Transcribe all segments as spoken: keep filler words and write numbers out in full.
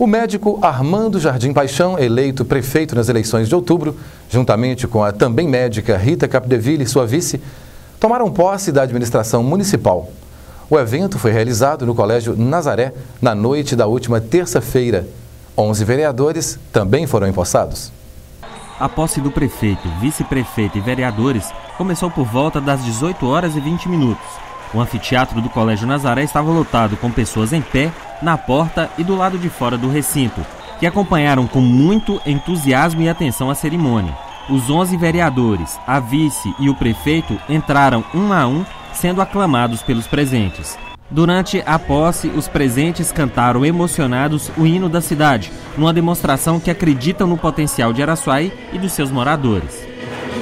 O médico Armando Jardim Paixão, eleito prefeito nas eleições de outubro, juntamente com a também médica Rita Capdeville e sua vice, tomaram posse da administração municipal. O evento foi realizado no Colégio Nazaré na noite da última terça-feira. onze vereadores também foram empossados. A posse do prefeito, vice-prefeito e vereadores começou por volta das dezoito horas e vinte minutos. O anfiteatro do Colégio Nazaré estava lotado com pessoas em pé, na porta e do lado de fora do recinto, que acompanharam com muito entusiasmo e atenção a cerimônia. Os onze vereadores, a vice e o prefeito entraram um a um, sendo aclamados pelos presentes. Durante a posse, os presentes cantaram emocionados o hino da cidade, numa demonstração que acreditam no potencial de Araçuaí e dos seus moradores.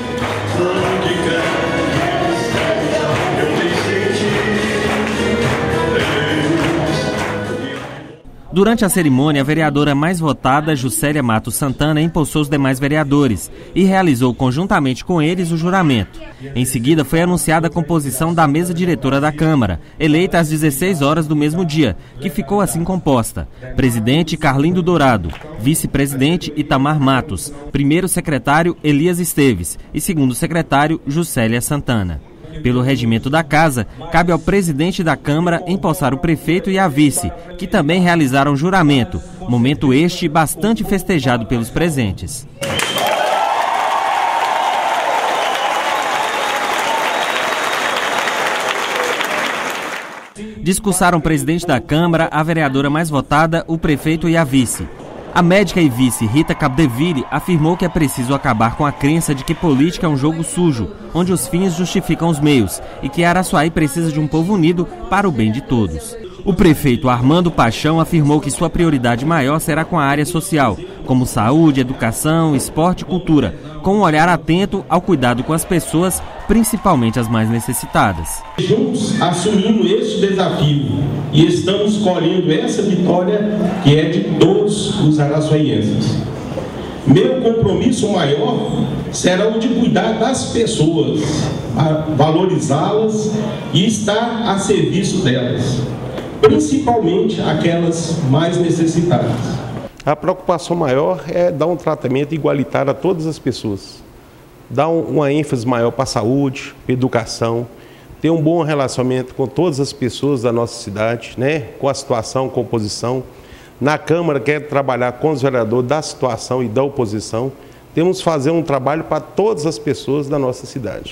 Durante a cerimônia, a vereadora mais votada, Juscelia Matos Santana, empossou os demais vereadores e realizou conjuntamente com eles o juramento. Em seguida, foi anunciada a composição da mesa diretora da Câmara, eleita às dezesseis horas do mesmo dia, que ficou assim composta: presidente Carlindo Dourado, vice-presidente Itamar Matos, primeiro secretário Elias Esteves e segundo secretário Juscelia Santana. Pelo regimento da casa, cabe ao presidente da Câmara empossar o prefeito e a vice, que também realizaram juramento, momento este bastante festejado pelos presentes. Discursaram o presidente da Câmara, a vereadora mais votada, o prefeito e a vice. A médica e vice Rita Capdeville afirmou que é preciso acabar com a crença de que política é um jogo sujo, onde os fins justificam os meios, e que Araçuaí precisa de um povo unido para o bem de todos. O prefeito Armando Paixão afirmou que sua prioridade maior será com a área social, como saúde, educação, esporte e cultura, com um olhar atento ao cuidado com as pessoas, principalmente as mais necessitadas. Juntos assumimos este desafio e estamos colhendo essa vitória que é de todos os araçuaienses. Meu compromisso maior será o de cuidar das pessoas, valorizá-las e estar a serviço delas, principalmente aquelas mais necessitadas. A preocupação maior é dar um tratamento igualitário a todas as pessoas, dar uma ênfase maior para a saúde, para a educação, ter um bom relacionamento com todas as pessoas da nossa cidade, né? Com a situação, com a oposição. Na Câmara, quer trabalhar com os vereadores da situação e da oposição. Temos que fazer um trabalho para todas as pessoas da nossa cidade.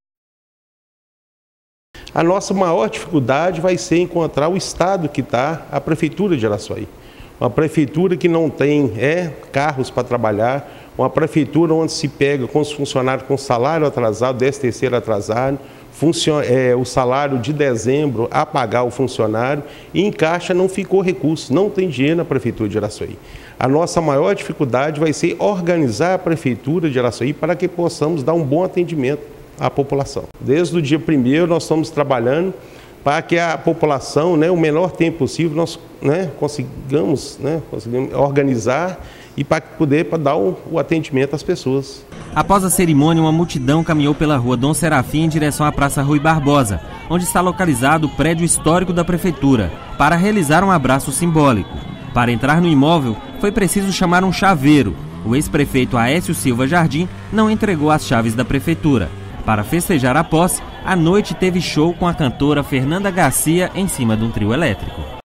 A nossa maior dificuldade vai ser encontrar o estado que está a Prefeitura de Araçuaí. Uma prefeitura que não tem é, carros para trabalhar, uma prefeitura onde se pega com os funcionários com salário atrasado, décimo terceiro atrasado, funcion, é, o salário de dezembro a pagar o funcionário, e em caixa não ficou recurso, não tem dinheiro na Prefeitura de Araçuaí. A nossa maior dificuldade vai ser organizar a Prefeitura de Araçuaí para que possamos dar um bom atendimento à população. Desde o dia primeiro nós estamos trabalhando para que a população, né, o menor tempo possível, nós né, consigamos, né, consigamos organizar e para poder para dar o, o atendimento às pessoas. Após a cerimônia, uma multidão caminhou pela rua Dom Serafim em direção à Praça Rui Barbosa, onde está localizado o prédio histórico da Prefeitura, para realizar um abraço simbólico. Para entrar no imóvel, foi preciso chamar um chaveiro. O ex-prefeito Aécio Silva Jardim não entregou as chaves da Prefeitura. Para festejar a posse, a noite teve show com a cantora Fernanda Garcia em cima de um trio elétrico.